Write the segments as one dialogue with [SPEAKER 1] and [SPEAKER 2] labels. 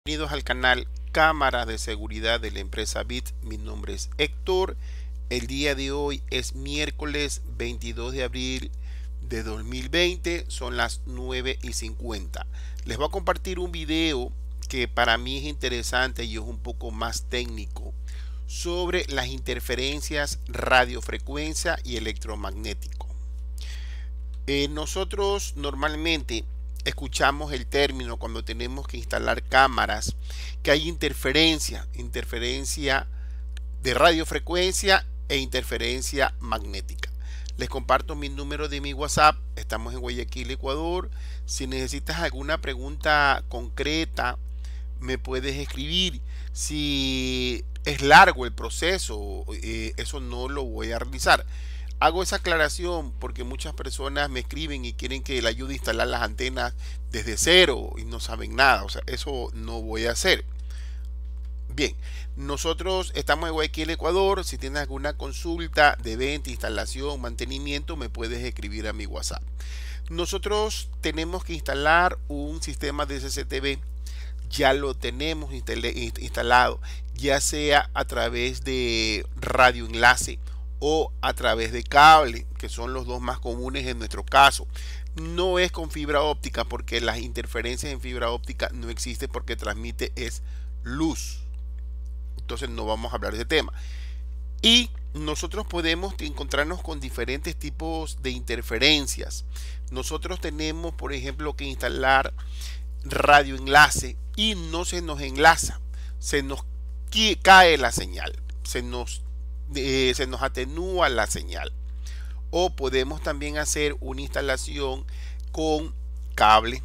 [SPEAKER 1] Bienvenidos al canal Cámaras de Seguridad de la empresa BIT. Mi nombre es Héctor. El día de hoy es miércoles 22 de abril de 2020. Son las 9:50. Les voy a compartir un video que para mí es interesante y es un poco más técnico sobre las interferencias radiofrecuencia y electromagnético. Nosotros normalmente escuchamos el término cuando tenemos que instalar cámaras que hay interferencia de radiofrecuencia e interferencia magnética. Les comparto mi número de mi WhatsApp. Estamos en Guayaquil, Ecuador. Si necesitas alguna pregunta concreta, me puedes escribir. Si es largo el proceso, eso no lo voy a realizar. Hago esa aclaración porque muchas personas me escriben y quieren que le ayude a instalar las antenas desde cero y no saben nada. O sea, eso no voy a hacer. Bien, nosotros estamos en Guayaquil, Ecuador. Si tienes alguna consulta de venta, instalación, mantenimiento, me puedes escribir a mi WhatsApp. Nosotros tenemos que instalar un sistema de CCTV. Ya lo tenemos instalado, ya sea a través de radioenlace o a través de cable, que son los dos más comunes en nuestro caso. No es con fibra óptica porque las interferencias en fibra óptica no existen porque transmite es luz. Entonces no vamos a hablar de ese tema. Y nosotros podemos encontrarnos con diferentes tipos de interferencias. Nosotros tenemos, por ejemplo, que instalar radioenlace y no se nos enlaza, se nos cae la señal, se nos atenúa la señal. O podemos también hacer una instalación con cable.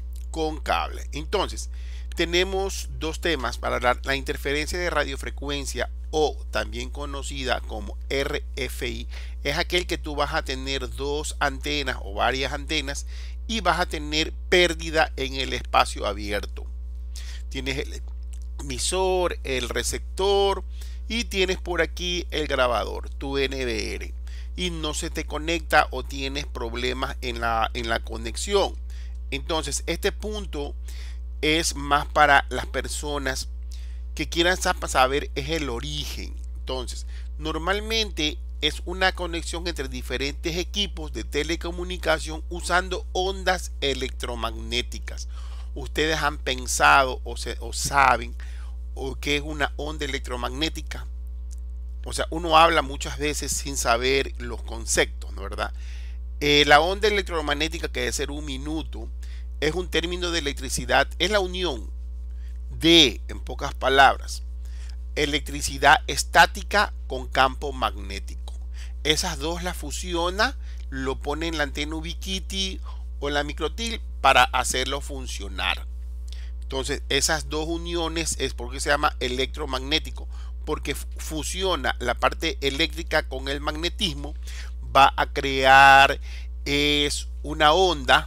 [SPEAKER 1] Entonces, tenemos dos temas para la interferencia de radiofrecuencia, o también conocida como RFI. Es aquel que tú vas a tener dos antenas o varias antenas y vas a tener pérdida en el espacio abierto. Tienes el emisor, el receptor y tienes por aquí el grabador, tu NVR, y no se te conecta o tienes problemas en la conexión. Entonces este punto es más para las personas que quieran saber es el origen. Entonces normalmente es una conexión entre diferentes equipos de telecomunicación usando ondas electromagnéticas. Ustedes han pensado o saben o qué es una onda electromagnética. O sea, uno habla muchas veces sin saber los conceptos, ¿no? ¿Verdad? La onda electromagnética, que debe ser un minuto, es un término de electricidad, es la unión de, en pocas palabras, electricidad estática con campo magnético. Esas dos las fusiona, lo pone en la antena ubiquiti o en la microtil para hacerlo funcionar. Entonces esas dos uniones es porque se llama electromagnético, porque fusiona la parte eléctrica con el magnetismo, va a crear es una onda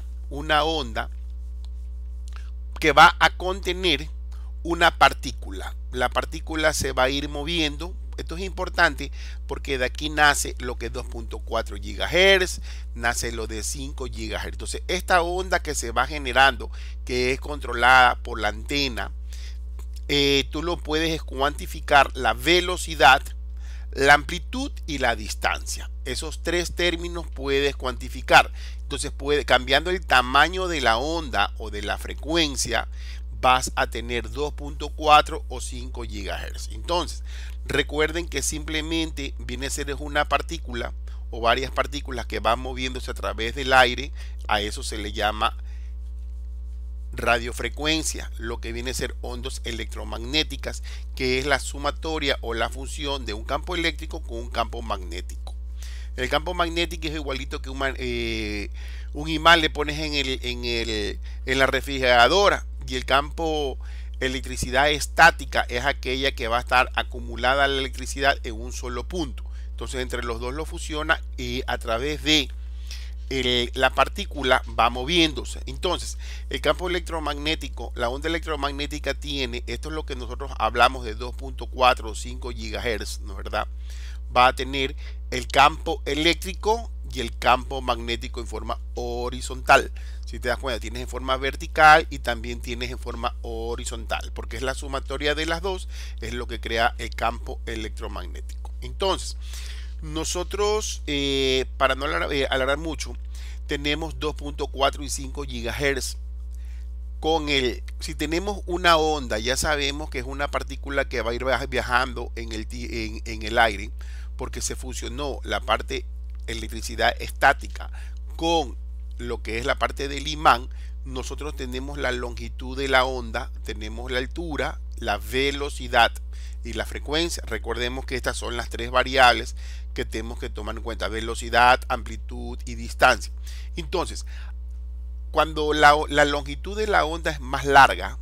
[SPEAKER 1] que va a contener una partícula. La partícula se va a ir moviendo. Esto es importante porque de aquí nace lo que es 2.4 GHz, nace lo de 5 GHz. Entonces esta onda que se va generando, que es controlada por la antena, tú lo puedes cuantificar: la velocidad, la amplitud y la distancia. Esos tres términos puedes cuantificar. Entonces cambiando el tamaño de la onda o de la frecuencia, vas a tener 2.4 o 5 GHz. Entonces recuerden que simplemente viene a ser una partícula o varias partículas que van moviéndose a través del aire. A eso se le llama radiofrecuencia, lo que viene a ser ondas electromagnéticas, que es la sumatoria o la función de un campo eléctrico con un campo magnético. El campo magnético es igualito que un imán le pones en la refrigeradora, y el campo electricidad estática es aquella que va a estar acumulada la electricidad en un solo punto. Entonces entre los dos lo fusiona y a través de la partícula va moviéndose. Entonces el campo electromagnético, la onda electromagnética tiene, esto es lo que nosotros hablamos de 2.4 o 5 GHz, ¿no es verdad? Va a tener el campo eléctrico y el campo magnético en forma horizontal. Si te das cuenta, tienes en forma vertical y también tienes en forma horizontal, porque es la sumatoria de las dos, es lo que crea el campo electromagnético. Entonces, nosotros, para no alargar mucho, tenemos 2.4 y 5 GHz. Si tenemos una onda, ya sabemos que es una partícula que va a ir viajando en el aire, porque se fusionó la parte electricidad estática con lo que es la parte del imán. Nosotros tenemos la longitud de la onda, tenemos la altura, la velocidad y la frecuencia. Recordemos que estas son las tres variables que tenemos que tomar en cuenta: velocidad, amplitud y distancia. Entonces, cuando la longitud de la onda es más larga,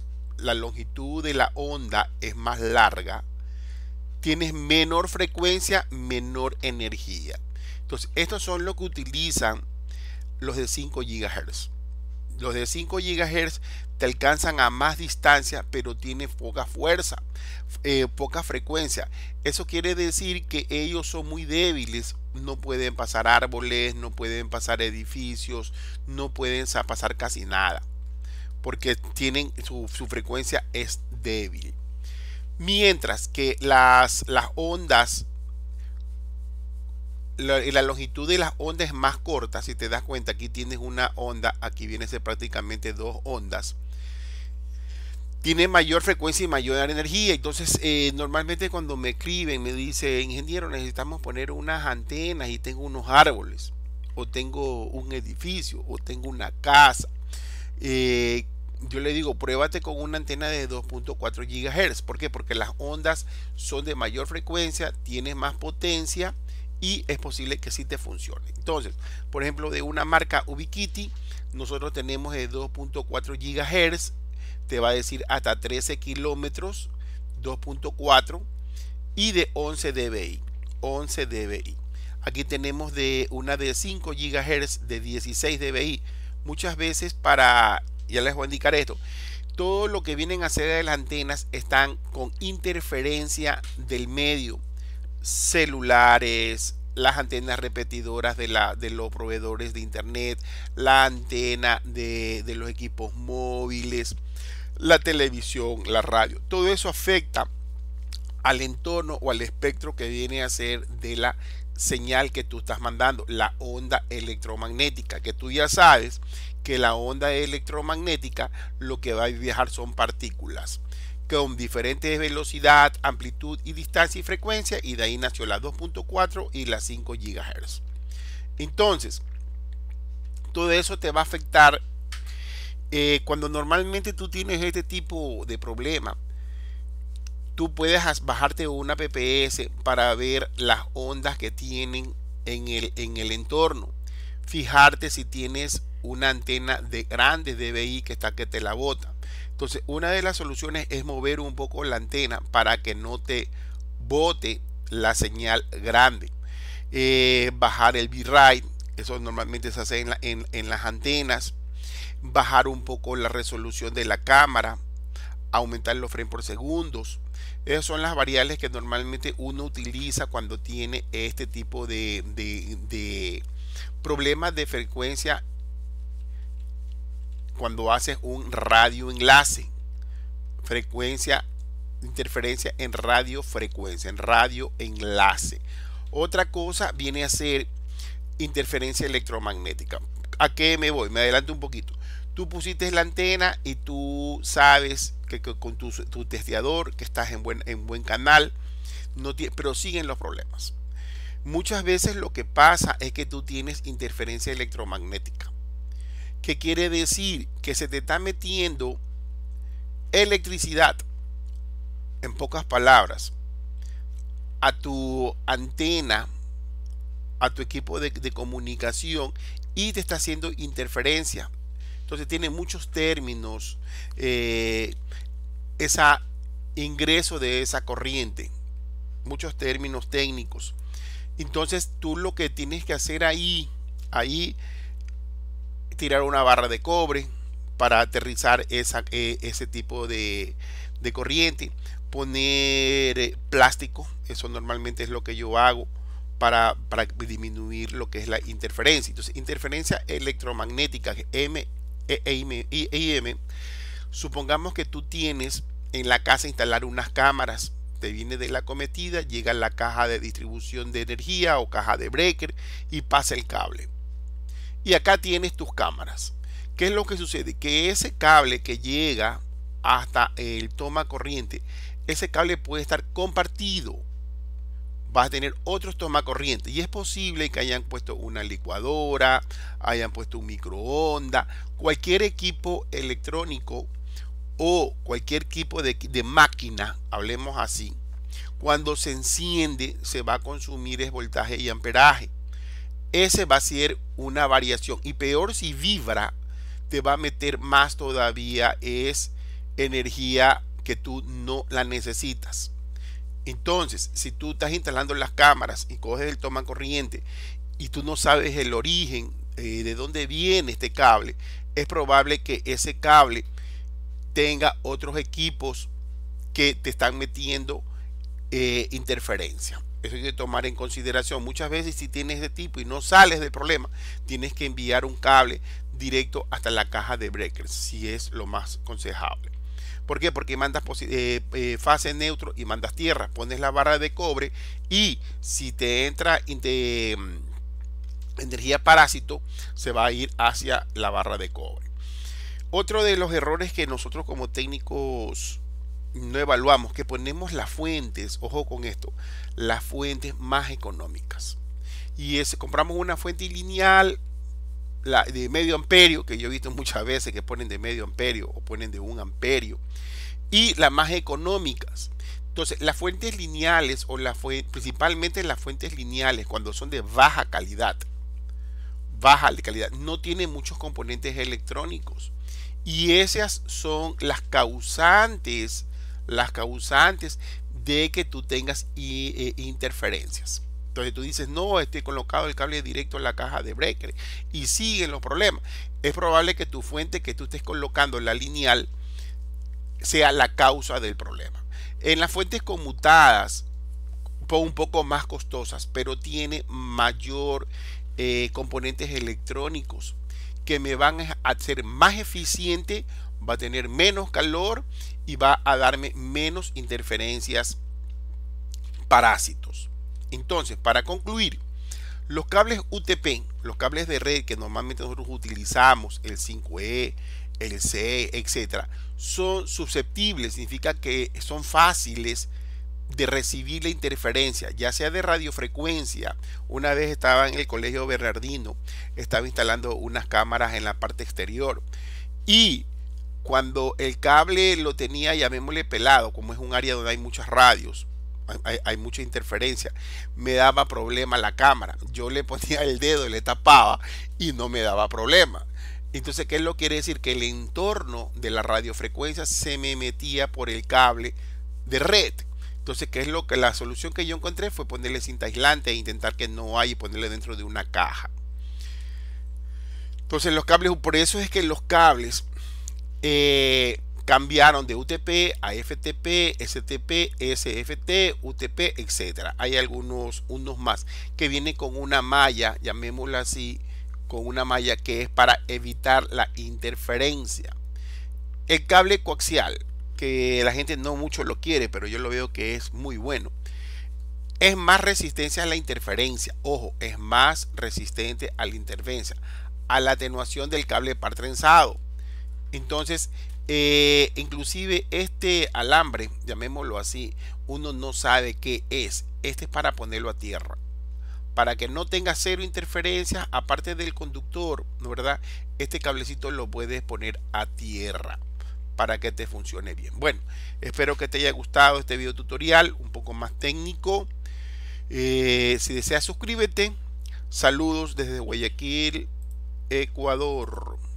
[SPEAKER 1] tienes menor frecuencia, menor energía. Entonces, estos son lo que utilizan los de 5 GHz. Los de 5 GHz te alcanzan a más distancia, pero tienen poca fuerza, poca frecuencia. Eso quiere decir que ellos son muy débiles. No pueden pasar árboles, no pueden pasar edificios, no pueden pasar casi nada, porque tienen su frecuencia es débil. Mientras que las ondas, la longitud de las ondas es más corta. Si te das cuenta, aquí tienes una onda, aquí viene a ser prácticamente dos ondas. Tiene mayor frecuencia y mayor energía. Entonces, normalmente cuando me escriben, me dice: ingeniero, necesitamos poner unas antenas y tengo unos árboles, o tengo un edificio, o tengo una casa. Yo le digo: pruébate con una antena de 2.4 GHz. ¿Por qué? Porque las ondas son de mayor frecuencia, tienes más potencia y es posible que sí te funcione. Entonces, por ejemplo, de una marca Ubiquiti, nosotros tenemos de 2.4 GHz, te va a decir hasta 13 kilómetros, 2.4, y de 11 dBi. Aquí tenemos de una de 5 GHz de 16 dBi. Muchas veces, ya les voy a indicar esto, todo lo que vienen a hacer de las antenas están con interferencia del medio. Celulares, las antenas repetidoras de los proveedores de internet, la antena de los equipos móviles, la televisión, la radio. Todo eso afecta al entorno o al espectro que viene a ser de la señal que tú estás mandando, la onda electromagnética, que tú ya sabes que la onda electromagnética lo que va a viajar son partículas con diferentes velocidad, amplitud y distancia y frecuencia, y de ahí nació la 2.4 y la 5 GHz. Entonces, todo eso te va a afectar cuando normalmente tú tienes este tipo de problema. Tú puedes bajarte una PPS para ver las ondas que tienen en el entorno. Fijarte si tienes una antena de grandes dBi que te la bota. Entonces, una de las soluciones es mover un poco la antena para que no te bote la señal grande. Bajar el bitrate, eso normalmente se hace en las antenas. Bajar un poco la resolución de la cámara, aumentar los frames por segundos. Esas son las variables que normalmente uno utiliza cuando tiene este tipo de problemas de frecuencia, cuando haces un radioenlace. Interferencia en radiofrecuencia, en radioenlace. Otra cosa viene a ser interferencia electromagnética. ¿A qué me voy? Me adelanto un poquito. Tú pusiste la antena y tú sabes que con tu testeador que estás en buen canal, pero siguen los problemas. Muchas veces lo que pasa es que tú tienes interferencia electromagnética. ¿Qué quiere decir? Que se te está metiendo electricidad, en pocas palabras, a tu antena, a tu equipo de comunicación, y te está haciendo interferencia. Entonces tiene muchos términos ingreso de esa corriente, muchos términos técnicos. Entonces tú lo que tienes que hacer ahí tirar una barra de cobre para aterrizar ese tipo de corriente, poner plástico. Eso normalmente es lo que yo hago, para disminuir lo que es la interferencia. Entonces, interferencia electromagnética, EM, supongamos que tú tienes en la casa instalar unas cámaras, te viene de la cometida, llega a la caja de distribución de energía o caja de breaker y pasa el cable. Y acá tienes tus cámaras. ¿Qué es lo que sucede? Que ese cable que llega hasta el toma corriente, ese cable puede estar compartido. Vas a tener otros toma corriente y es posible que hayan puesto una licuadora, hayan puesto un microondas, cualquier equipo electrónico o cualquier equipo de máquina, hablemos así. Cuando se enciende se va a consumir es voltaje y amperaje. Ese va a ser una variación, y peor si vibra, te va a meter más todavía es energía que tú no la necesitas. Entonces, si tú estás instalando las cámaras y coges el toma corriente y tú no sabes el origen de dónde viene este cable, es probable que ese cable tenga otros equipos que te están metiendo interferencia. Eso hay que tomar en consideración. Muchas veces, si tienes de tipo y no sales del problema, tienes que enviar un cable directo hasta la caja de breakers, si es lo más aconsejable. ¿Por qué? Porque mandas fase neutro y mandas tierra, pones la barra de cobre, y si te entra energía parásito, se va a ir hacia la barra de cobre. Otro de los errores que nosotros como técnicos no evaluamos, que ponemos las fuentes, ojo con esto, las fuentes más económicas, y compramos una fuente lineal, la de medio amperio, que yo he visto muchas veces que ponen de medio amperio o ponen de 1 amperio, y las más económicas. Entonces, las fuentes lineales o principalmente las fuentes lineales, cuando son de baja calidad, no tienen muchos componentes electrónicos, y esas son las causantes de que tú tengas interferencias. Entonces tú dices, no, estoy colocado el cable directo en la caja de breaker y siguen los problemas. Es probable que tu fuente que tú estés colocando, la lineal, sea la causa del problema. En las fuentes conmutadas, un poco más costosas, pero tiene mayor componentes electrónicos que me van a hacer más eficiente, va a tener menos calor y va a darme menos interferencias, parásitos. Entonces, para concluir, los cables UTP, los cables de red que normalmente nosotros utilizamos, el 5E, el C, etcétera, son susceptibles, significa que son fáciles de recibir la interferencia, ya sea de radiofrecuencia. Una vez estaba en el colegio Bernardino, estaba instalando unas cámaras en la parte exterior, y cuando el cable lo tenía, llamémosle pelado, como es un área donde hay muchas radios, hay mucha interferencia, me daba problema la cámara. Yo le ponía el dedo, le tapaba y no me daba problema. Entonces, ¿qué es lo que quiere decir? Que el entorno de la radiofrecuencia se me metía por el cable de red. Entonces, ¿qué es lo que la solución que yo encontré? Fue ponerle cinta aislante e intentar que no haya y ponerle dentro de una caja. Entonces, los cables, por eso es que los cables cambiaron de UTP a FTP, STP, SFT, UTP, etcétera. Hay unos más que vienen con una malla, llamémosla así, con una malla que es para evitar la interferencia. El cable coaxial, que la gente no mucho lo quiere, pero yo lo veo que es muy bueno. Es más resistencia a la interferencia. Ojo, es más resistente a la interferencia, a la atenuación del cable par trenzado. Entonces, inclusive este alambre, llamémoslo así, uno no sabe qué es. Este es para ponerlo a tierra, para que no tenga cero interferencias, aparte del conductor, ¿no verdad? Este cablecito lo puedes poner a tierra para que te funcione bien. Bueno, espero que te haya gustado este video tutorial, un poco más técnico. Si deseas, suscríbete. Saludos desde Guayaquil, Ecuador.